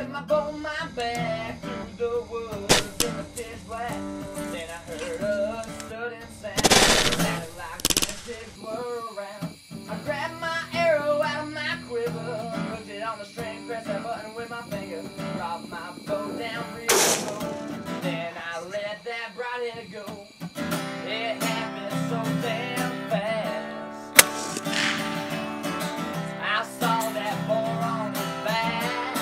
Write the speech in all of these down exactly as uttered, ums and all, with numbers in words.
with my bow, my back through the woods in the pitch black. Then I heard a sudden sound, sounded like the pigs were around. I grabbed my arrow out of my quiver, hooked it on the string, pressed that button with my finger, dropped my bow down real slow. Then I let that broadhead go. It happened so damn fast. I saw that boar on his back.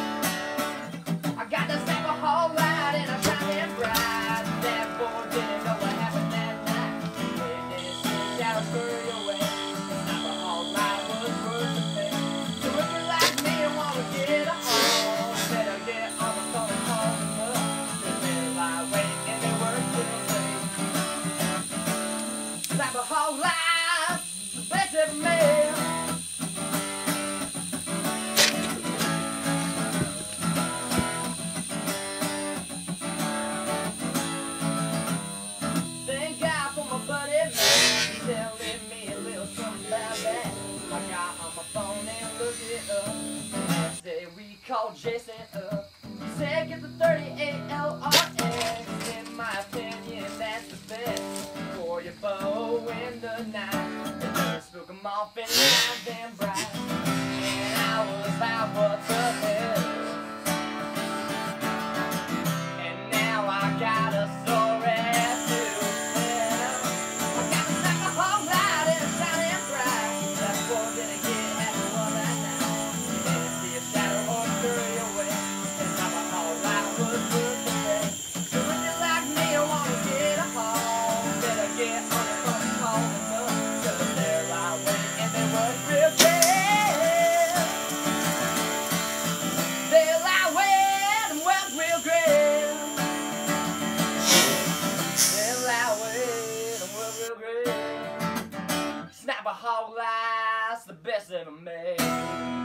I got the snap a hog light and I shot him bright. That boar didn't know what happened that night. When his shadow scurried away, snap a hog light was worth the pay. So if you're like me and want to get a hog, better get on the phone and call them up. Cause they're lightweight and they work till late. Snap a hog light, the best ever made. Thank God for my buddy man, telling me a little something about that. I got on my phone and looked it up. Next day we called Jason up. He said get the thirty-eight L R X. In my opinion, that's the best for your bow in the night. They just spook 'em off and live them bright. And I was like, what the hell? And now I got a sore ass to tell. I got to snap a hog light and it's shining bright. That boy didn't get at the one that night. He didn't see a shadow or scurry away. And snap a hog light was worth the pay. So if you're like me and want to get a hog, better get on the phone and call them up. Cause they're lightweight and they work real good. They're lightweight and work real great. They're lightweight and work real great. Snap a hog light's the best ever made.